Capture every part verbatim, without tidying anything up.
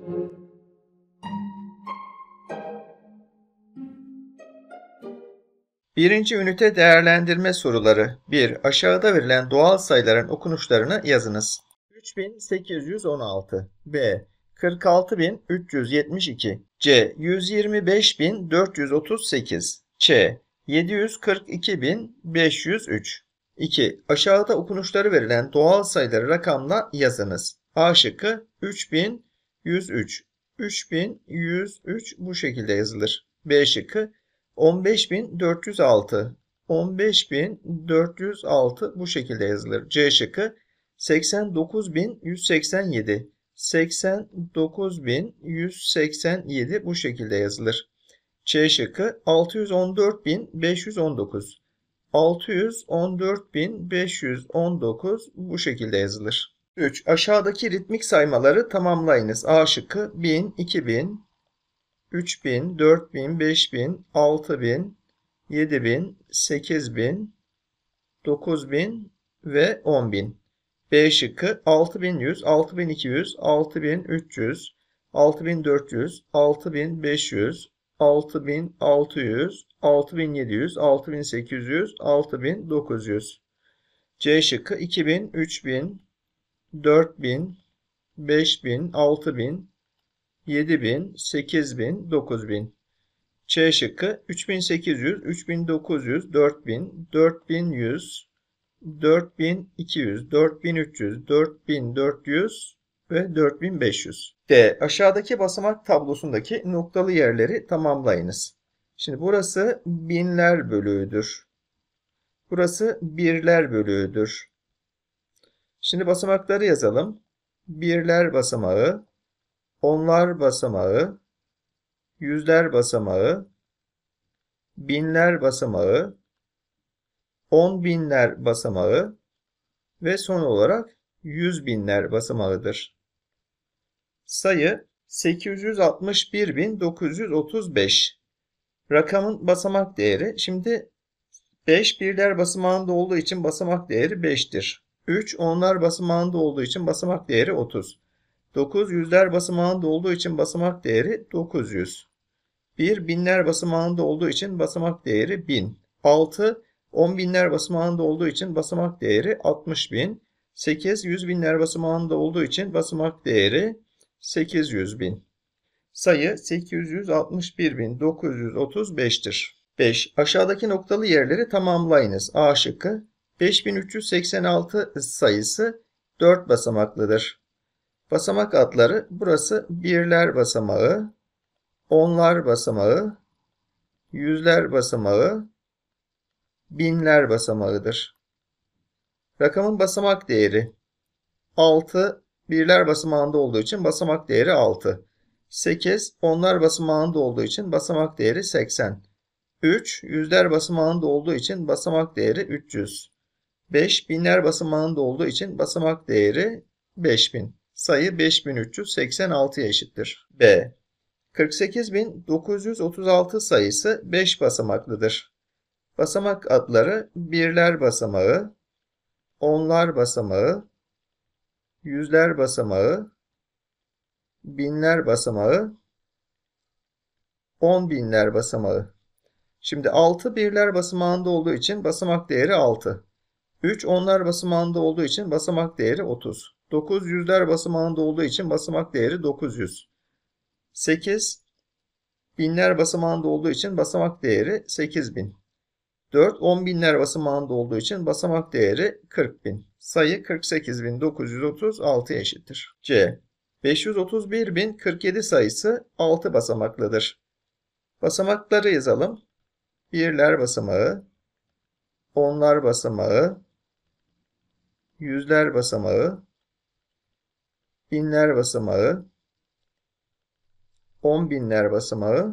Birinci ünite değerlendirme soruları. bir. Aşağıda verilen doğal sayıların okunuşlarını yazınız. üç bin sekiz yüz on altı, B. kırk altı bin üç yüz yetmiş iki, C. yüz yirmi beş bin dört yüz otuz sekiz, Ç. yedi yüz kırk iki bin beş yüz üç. iki. Aşağıda okunuşları verilen doğal sayıları rakamla yazınız. A şıkkı üç bin yüz üç. üç bin yüz üç bu şekilde yazılır. B şıkkı on beş bin dört yüz altı. on beş bin dört yüz altı bu şekilde yazılır. C şıkkı seksen dokuz bin yüz seksen yedi. seksen dokuz bin yüz seksen yedi bu şekilde yazılır. C şıkkı altı yüz on dört bin beş yüz on dokuz. altı yüz on dört bin beş yüz on dokuz bu şekilde yazılır. üç. Aşağıdaki ritmik saymaları tamamlayınız. A şıkkı bin, iki bin, üç bin, dört bin, beş bin, altı bin, yedi bin, sekiz bin, dokuz bin ve on bin. B şıkkı altı bin yüz, altı bin iki yüz, altı bin üç yüz, altı bin dört yüz, altı bin beş yüz, altı bin altı yüz, altı bin yedi yüz, altı bin sekiz yüz, altı bin dokuz yüz. C şıkkı iki bin, üç bin, dört bin, beş bin, altı bin, yedi bin, sekiz bin, dokuz bin. Ç şıkkı üç bin sekiz yüz, üç bin dokuz yüz, dört bin, dört bin yüz, dört bin iki yüz, dört bin üç yüz, dört bin dört yüz ve dört bin beş yüz. D. Aşağıdaki basamak tablosundaki noktalı yerleri tamamlayınız. Şimdi burası binler bölüğüdür. Burası birler bölüğüdür. Şimdi basamakları yazalım. Birler basamağı, onlar basamağı, yüzler basamağı, binler basamağı, on binler basamağı ve son olarak yüz binler basamağıdır. Sayı sekiz yüz altmış bir bin dokuz yüz otuz beş. Rakamın basamak değeri, şimdi beş birler basamağında olduğu için basamak değeri beş'tir. üç onlar basamağında olduğu için basamak değeri otuz. dokuz yüzler basamağında olduğu için basamak değeri dokuz yüz. bir binler basamağında olduğu için basamak değeri bin. altı on binler basamağında olduğu için basamak değeri altmış bin. sekiz yüz binler basamağında olduğu için basamak değeri sekiz yüz bin. Sayı sekiz yüz altmış bir bin dokuz yüz otuz beş'tir. beş. Aşağıdaki noktalı yerleri tamamlayınız. A şıkkı beş bin üç yüz seksen altı sayısı dört basamaklıdır. Basamak adları burası birler basamağı, onlar basamağı, yüzler basamağı, binler basamağıdır. Rakamın basamak değeri altı birler basamağında olduğu için basamak değeri altı. sekiz onlar basamağında olduğu için basamak değeri seksen. üç yüzler basamağında olduğu için basamak değeri üç yüz. beş binler basamağında olduğu için basamak değeri beş bin. Sayı beş bin üç yüz seksen altı'ya eşittir. B. kırk sekiz bin dokuz yüz otuz altı sayısı beş basamaklıdır. Basamak adları birler basamağı, onlar basamağı, yüzler basamağı, binler basamağı, on binler basamağı. Şimdi altı birler basamağında olduğu için basamak değeri altı. üç onlar basamağında olduğu için basamak değeri otuz. dokuz yüzler basamağında olduğu için basamak değeri dokuz yüz. sekiz binler basamağında olduğu için basamak değeri sekiz bin. dört on binler basamağında olduğu için basamak değeri kırk bin. Sayı kırk sekiz bin dokuz yüz otuz altı'ya eşittir. C. beş yüz otuz bir bin kırk yedi sayısı altı basamaklıdır. Basamakları yazalım. Birler basamağı, onlar basamağı, yüzler basamağı, binler basamağı, on binler basamağı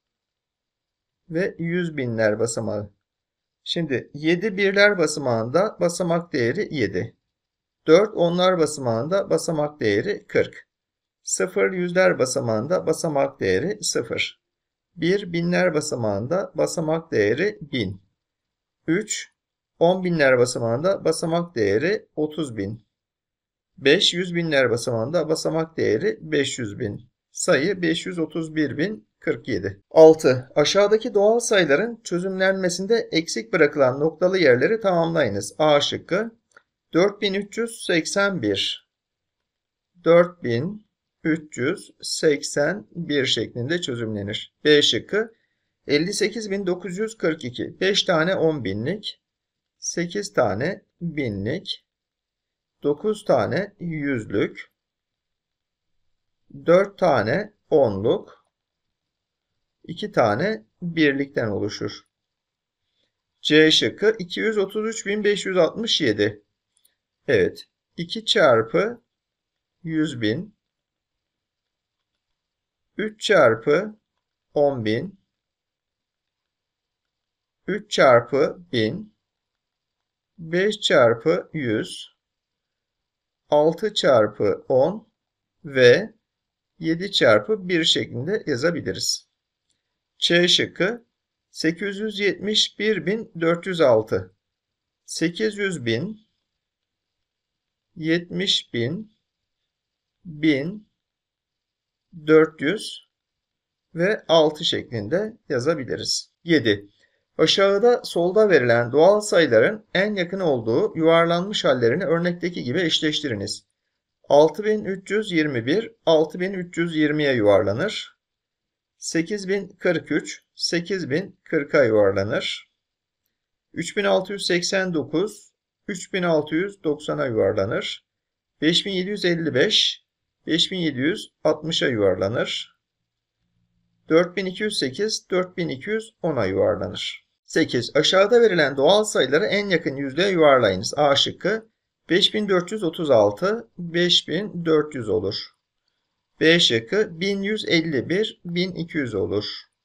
ve yüz binler basamağı. Şimdi yedi birler basamağında basamak değeri yedi. dört onlar basamağında basamak değeri kırk. sıfır yüzler basamağında basamak değeri sıfır. bir binler basamağında basamak değeri bin. üç on binler basamağında basamak değeri otuz bin. beş yüz binler basamağında basamak değeri beş yüz bin. sayı beş yüz otuz bir bin kırk yedi. altı. Aşağıdaki doğal sayıların çözümlenmesinde eksik bırakılan noktalı yerleri tamamlayınız. A şıkkı dört bin üç yüz seksen bir, dört bin üç yüz seksen bir şeklinde çözümlenir. B şıkkı elli sekiz bin dokuz yüz kırk iki, beş tane on binlik, sekiz tane binlik, dokuz tane yüzlük, dört tane onluk, iki tane birlikten oluşur. C şıkkı iki yüz otuz üç bin beş yüz altmış yedi. Evet, iki çarpı yüz bin, üç çarpı on bin, üç çarpı bin, beş çarpı yüz, altı çarpı on ve yedi çarpı bir şeklinde yazabiliriz. Ç şıkkı sekiz yüz yetmiş bir bin dört yüz altı, sekiz yüz bin, yetmiş bin, bin, dört yüz ve altı şeklinde yazabiliriz. yedi. Aşağıda solda verilen doğal sayıların en yakın olduğu yuvarlanmış hallerini örnekteki gibi eşleştiriniz. altı bin üç yüz yirmi bir, altı bin üç yüz yirmiye yuvarlanır. sekiz bin kırk üç, sekiz bin kırka yuvarlanır. üç bin altı yüz seksen dokuz, üç bin altı yüz doksana yuvarlanır. beş bin yedi yüz elli beş, beş bin yedi yüz altmışa yuvarlanır. dört bin iki yüz sekiz, dört bin iki yüz ona yuvarlanır. sekiz. Aşağıda verilen doğal sayıları en yakın yüzlüğe yuvarlayınız. A şıkkı beş bin dört yüz otuz altı, beş bin dört yüz olur. B şıkkı bin yüz elli bir, bin iki yüz olur.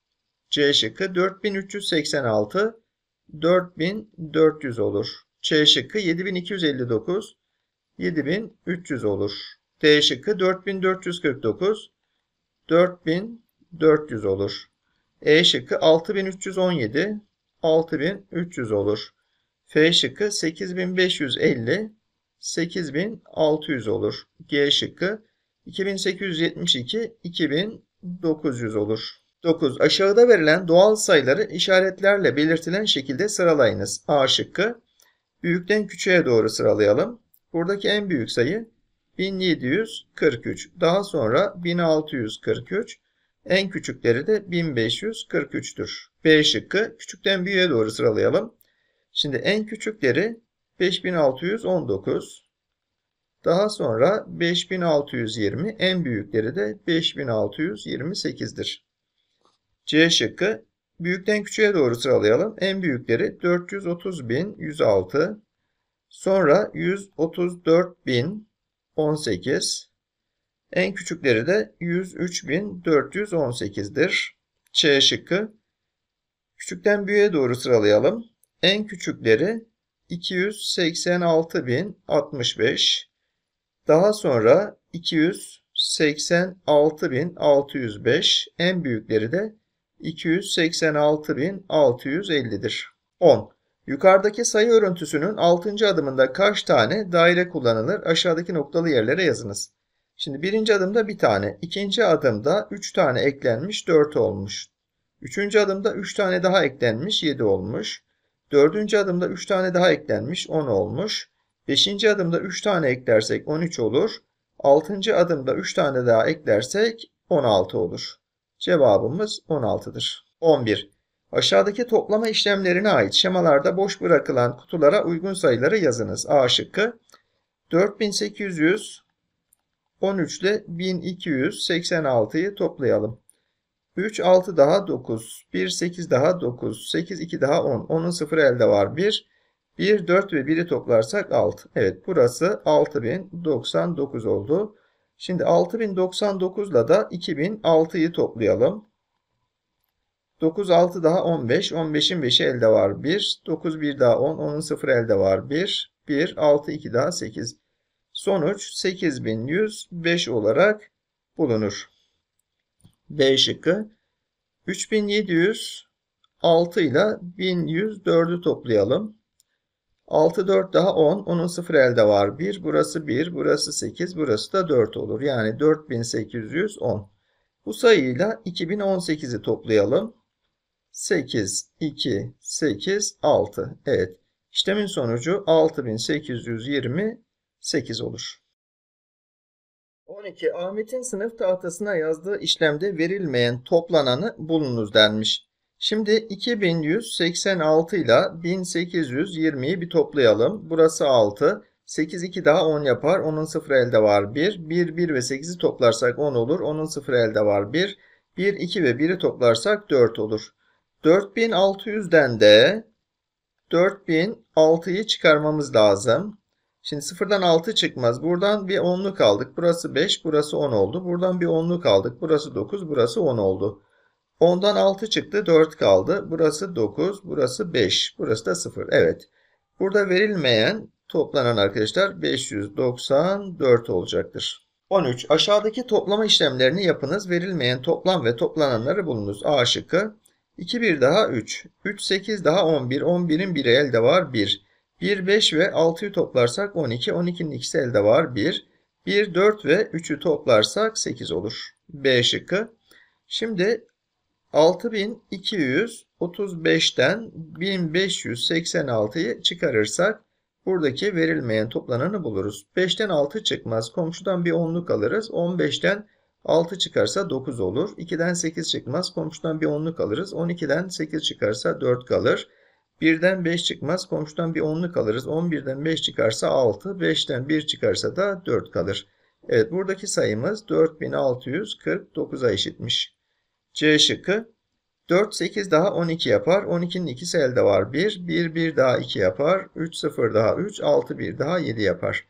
C şıkkı dört bin üç yüz seksen altı, dört bin dört yüz olur. Ç şıkkı yedi bin iki yüz elli dokuz, yedi bin üç yüz olur. D şıkkı dört bin dört yüz kırk dokuz, dört bin dört yüz olur. E şıkkı altı bin üç yüz on yedi, altı bin üç yüz olur. F şıkkı sekiz bin beş yüz elli, sekiz bin altı yüz olur. G şıkkı iki bin sekiz yüz yetmiş iki, iki bin dokuz yüz olur. dokuz. Aşağıda verilen doğal sayıları işaretlerle belirtilen şekilde sıralayınız. A şıkkı büyükten küçüğe doğru sıralayalım. Buradaki en büyük sayı bin yedi yüz kırk üç. Daha sonra bin altı yüz kırk üç. En küçükleri de bin beş yüz kırk üç'tür. B şıkkı küçükten büyüğe doğru sıralayalım. Şimdi en küçükleri beş bin altı yüz on dokuz. Daha sonra beş bin altı yüz yirmi. En büyükleri de beş bin altı yüz yirmi sekiz'dir. C şıkkı büyükten küçüğe doğru sıralayalım. En büyükleri dört yüz otuz bin yüz altı. Sonra yüz otuz dört bin on sekiz. En küçükleri de yüz üç bin dört yüz on sekiz'dir. Ç şıkkı küçükten büyüğe doğru sıralayalım. En küçükleri iki yüz seksen altı bin altmış beş. Daha sonra iki yüz seksen altı bin altı yüz beş. En büyükleri de iki yüz seksen altı bin altı yüz elli'dir. on. Yukarıdaki sayı örüntüsünün altıncı adımında kaç tane daire kullanılır? Aşağıdaki noktalı yerlere yazınız. Şimdi birinci adımda bir tane, ikinci adımda üç tane eklenmiş, dört olmuş. Üçüncü adımda üç tane daha eklenmiş, yedi olmuş. Dördüncü adımda üç tane daha eklenmiş, on olmuş. Beşinci adımda üç tane eklersek on üç olur. Altıncı adımda üç tane daha eklersek on altı olur. Cevabımız on altı'dır. on bir. Aşağıdaki toplama işlemlerine ait şemalarda boş bırakılan kutulara uygun sayıları yazınız. A şıkkı dört bin sekiz yüz on üç ile bin iki yüz seksen altı'yı toplayalım. üç, altı daha dokuz, bir, sekiz daha dokuz, sekiz, iki daha on. on'un sıfırı elde var bir. bir, dört ve bir'i toplarsak altı. Evet, burası altı bin doksan dokuz oldu. Şimdi altı bin doksan dokuz ile da iki bin altı'yı toplayalım. dokuz, altı daha on beş. on beş'in beşi elde var bir. dokuz, bir daha on. on'un sıfırı elde var bir. bir, altı, iki daha sekiz. Sonuç sekiz bin yüz beş olarak bulunur. B şıkkı üç bin yedi yüz altı ile bin yüz dört'ü toplayalım. altı, dört daha on. on'un sıfırı elde var bir. Burası bir, burası sekiz, burası da dört olur. Yani dört bin sekiz yüz on. Bu sayıyla iki bin on sekizi toplayalım. sekiz, iki, sekiz, altı. Evet. İşlemin sonucu altı bin sekiz yüz yirmi sekiz olur. on iki. Ahmet'in sınıf tahtasına yazdığı işlemde verilmeyen toplananı bulunuz denmiş. Şimdi iki bin yüz seksen altı ile bin sekiz yüz yirmiyi bir toplayalım. Burası altı. sekiz, iki daha on yapar. onun sıfırı elde var bir. bir, bir ve sekizi toplarsak on olur. onun sıfırı elde var bir. bir, iki ve biri toplarsak dört olur. dört bin altı yüzden de dört bin altıyı çıkarmamız lazım. Şimdi sıfırdan altı çıkmaz. Buradan bir onluk aldık. Burası beş, burası on oldu. Buradan bir onluk aldık. Burası dokuz, burası on oldu. ondan altı çıktı, dört kaldı. Burası dokuz, burası beş, burası da sıfır. Evet. Burada verilmeyen toplanan arkadaşlar beş yüz doksan dört olacaktır. on üç. Aşağıdaki toplama işlemlerini yapınız. Verilmeyen toplam ve toplananları bulunuz. A şıkkı. iki, bir daha üç. üç, sekiz daha on bir. on birin biri elde var bir. bir, beş ve altıyı toplarsak on iki. on ikinin ikisi elde var bir. bir, dört ve üçü toplarsak sekiz olur. B şıkkı. Şimdi altı bin iki yüz otuz beşten bin beş yüz seksen altıyı çıkarırsak buradaki verilmeyen toplananı buluruz. beşten altı çıkmaz. Komşudan bir onluk alırız. on beşten altı çıkarsa dokuz olur. ikiden sekiz çıkmaz. Komşudan bir onluk alırız. on ikiden sekiz çıkarsa dört kalır. birden beş çıkmaz. Komşudan bir onluk alırız. on birden beş çıkarsa altı. beşten bir çıkarsa da dört kalır. Evet, buradaki sayımız dört bin altı yüz kırk dokuza eşitmiş. C şıkkı. dört, sekiz daha on iki yapar. on ikinin ikisi elde var bir. bir, bir daha iki yapar. üç, sıfır daha üç. altı, bir daha yedi yapar.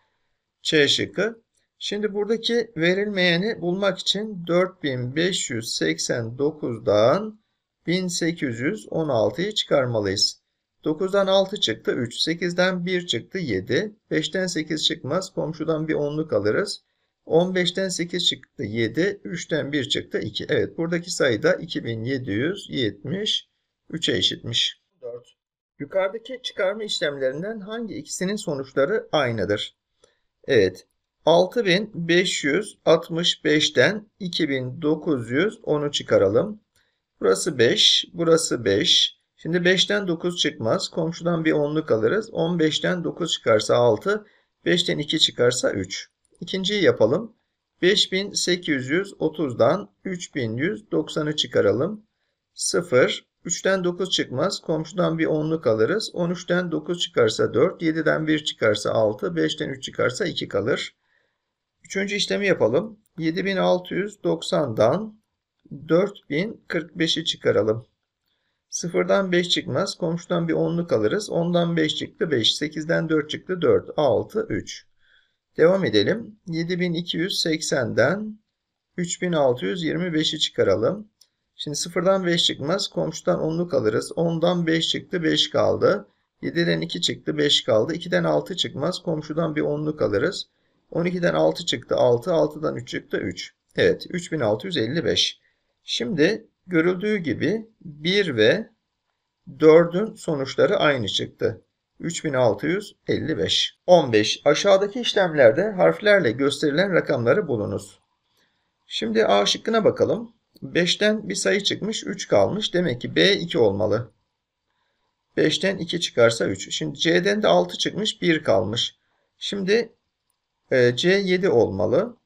C şıkkı. Şimdi buradaki verilmeyeni bulmak için dört bin beş yüz seksen dokuzdan bin sekiz yüz on altıyı çıkarmalıyız. dokuzdan altı çıktı üç. sekizden bir çıktı yedi. beşten sekiz çıkmaz. Komşudan bir onluk alırız. on beşten sekiz çıktı yedi. üçten bir çıktı iki. Evet, buradaki sayı da iki bin yedi yüz yetmiş üçe eşitmiş. dört. Yukarıdaki çıkarma işlemlerinden hangi ikisinin sonuçları aynıdır? Evet. altı bin beş yüz altmış beşten iki bin dokuz yüz onu çıkaralım. Burası beş, burası beş. Şimdi beşten dokuz çıkmaz. Komşudan bir onluk alırız. on beşten dokuz çıkarsa altı, beşten iki çıkarsa üç. İkinciyi yapalım. beş bin sekiz yüz otuzdan üç bin yüz doksanı çıkaralım. sıfır. üçten dokuz çıkmaz. Komşudan bir onluk alırız. on üçten dokuz çıkarsa dört. yediden bir çıkarsa altı. beşten üç çıkarsa iki kalır. Üçüncü işlemi yapalım. yedi bin altı yüz doksandan dört bin kırk beşi çıkaralım. sıfırdan beş çıkmaz. Komşudan bir onluk alırız. ondan beş çıktı beş. sekizden dört çıktı dört. altı, üç. Devam edelim. yedi bin iki yüz seksenden üç bin altı yüz yirmi beşi çıkaralım. Şimdi sıfırdan beş çıkmaz. Komşudan onluk alırız. ondan beş çıktı beş kaldı. yediden iki çıktı beş kaldı. ikiden altı çıkmaz. Komşudan bir onluk alırız. on ikiden altı çıktı altı. altıdan üç çıktı üç. Evet, üç bin altı yüz elli beş. Şimdi görüldüğü gibi bir ve dördün sonuçları aynı çıktı. üç bin altı yüz elli beş. on beş. Aşağıdaki işlemlerde harflerle gösterilen rakamları bulunuz. Şimdi A şıkkına bakalım. beşten bir sayı çıkmış, üç kalmış. Demek ki B iki olmalı. beşten iki çıkarsa üç. Şimdi C'den de altı çıkmış, bir kalmış. Şimdi e, C yedi olmalı.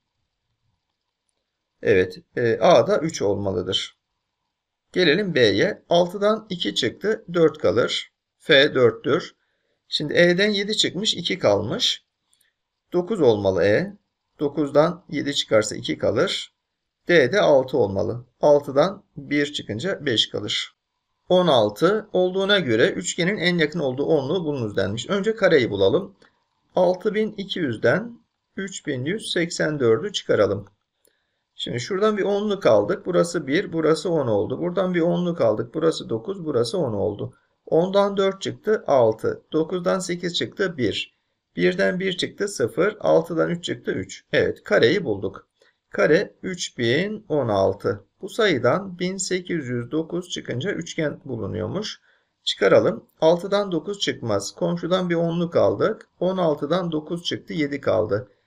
Evet, e, A da üç olmalıdır. Gelelim B'ye. altıdan iki çıktı, dört kalır. F dörttür. Şimdi E'den yedi çıkmış, iki kalmış. dokuz olmalı E. dokuzdan yedi çıkarsa iki kalır. D'de altı olmalı. altıdan bir çıkınca beş kalır. on altı olduğuna göre üçgenin en yakın olduğu onluğu bulunuz denmiş. Önce kareyi bulalım. altı bin iki yüzden üç bin yüz seksen dördü çıkaralım. Şimdi şuradan bir onluk aldık. Burası bir, burası on oldu. Buradan bir onluk aldık. Burası dokuz, burası on oldu. ondan dört çıktı altı. dokuzdan sekiz çıktı bir. birden bir çıktı sıfır. altıdan üç çıktı üç. Evet, kareyi bulduk. Kare üç bin on altı. Bu sayıdan bin sekiz yüz dokuz çıkınca üçgen bulunuyormuş. Çıkaralım. altıdan dokuz çıkmaz. Komşudan bir onluk aldık. on altıdan dokuz çıktı, yedi kaldı.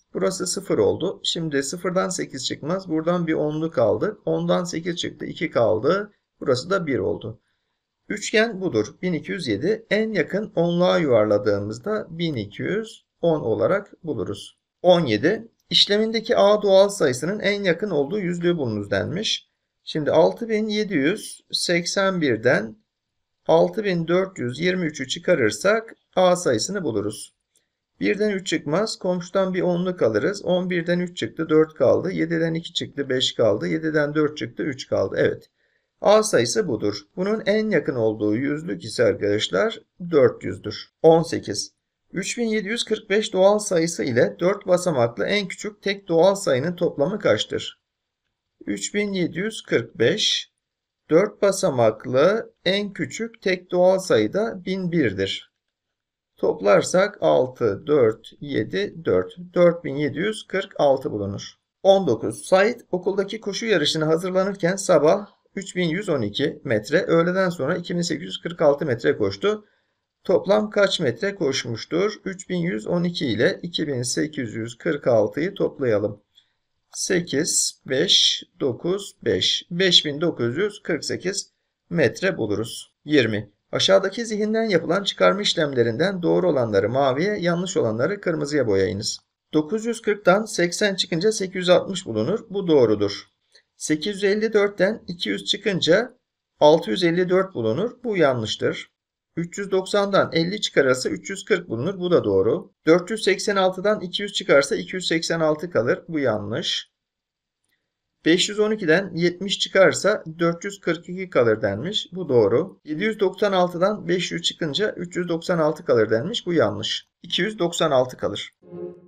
Burası sıfır oldu. Şimdi sıfırdan sekiz çıkmaz. Buradan bir onlu kaldı. ondan sekiz çıktı. iki kaldı. Burası da bir oldu. Üçgen budur. bin iki yüz yedi. En yakın onluğa yuvarladığımızda bin iki yüz on olarak buluruz. on yedi. İşlemindeki A doğal sayısının en yakın olduğu yüzlüğü bulunuz denmiş. Şimdi altı bin yedi yüz seksen birden altı bin dört yüz yirmi üçü çıkarırsak A sayısını buluruz. birden üç çıkmaz. Komşudan bir onluk alırız. on birden üç çıktı. dört kaldı. yediden iki çıktı. beş kaldı. yediden dört çıktı. üç kaldı. Evet. A sayısı budur. Bunun en yakın olduğu yüzlük ise arkadaşlar dört yüzdür. on sekiz. üç bin yedi yüz kırk beş doğal sayısı ile dört basamaklı en küçük tek doğal sayının toplamı kaçtır? üç bin yedi yüz kırk beş. dört basamaklı en küçük tek doğal sayı da bin bir'dir. Toplarsak altı, dört, yedi, dört. dört bin yedi yüz kırk altı bulunur. on dokuz. Sait okuldaki koşu yarışına hazırlanırken sabah üç bin yüz on iki metre, öğleden sonra iki bin sekiz yüz kırk altı metre koştu. Toplam kaç metre koşmuştur? üç bin yüz on iki ile iki bin sekiz yüz kırk altıyı toplayalım. sekiz, beş, dokuz, beş. beş bin dokuz yüz kırk sekiz metre buluruz. yirmi. Aşağıdaki zihinden yapılan çıkarma işlemlerinden doğru olanları maviye, yanlış olanları kırmızıya boyayınız. dokuz yüz kırk'tan seksen çıkınca sekiz yüz altmış bulunur. Bu doğrudur. sekiz yüz elli dört'ten iki yüz çıkınca altı yüz elli dört bulunur. Bu yanlıştır. üç yüz doksan'dan elli çıkarırsa üç yüz kırk bulunur. Bu da doğru. dört yüz seksen altı'dan iki yüz çıkarsa iki yüz seksen altı kalır. Bu yanlış. beş yüz on iki'den yetmiş çıkarsa dört yüz kırk iki kalır denmiş. Bu doğru. yedi yüz doksan altı'dan beş yüz çıkınca üç yüz doksan altı kalır denmiş. Bu yanlış. iki yüz doksan altı kalır.